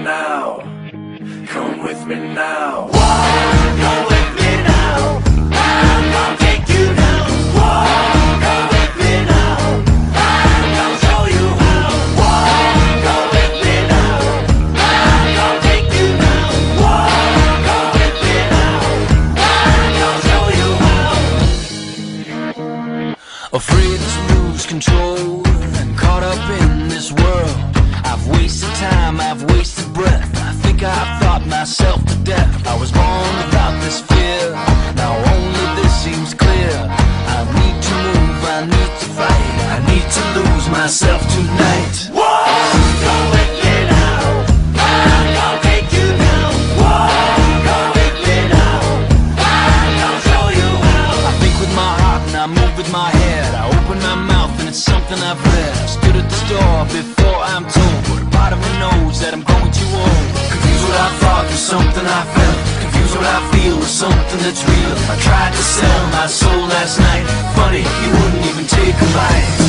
now. Come with me now. Walk, go with me now. I'm gonna take you down. Walk, go with me now. I'm gonna show you how. Walk, go with me now. I'm gonna take you down. Walk, go with me now. I'm gonna show you how. Afraid to lose control and caught up in this world. I've wasted time, I've wasted breath. I think I've thought myself to death. I was born without this fear. Now only this seems clear. I need to move, I need to fight. I need to lose myself tonight. Walk, go with me now. I'm gonna take you down. Walk, go with me now. I'm gonna show you how. I think with my heart and I move with my head. I open my mouth and it's something I've read. I stood at the store before I'm told, but a part of me knows that I'm going too old. Confused what I thought was something I felt. Confused what I feel with something that's real. I tried to sell my soul last night. Funny, you wouldn't even take a bite.